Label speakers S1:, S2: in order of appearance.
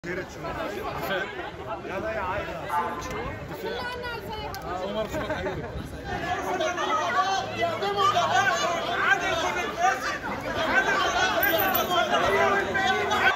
S1: بيرت شو؟ دفاع. يلا يا عايدة. دفاع. عمر شو حبيبي؟ عادل كل الفاسد. عادل كل الفاسد.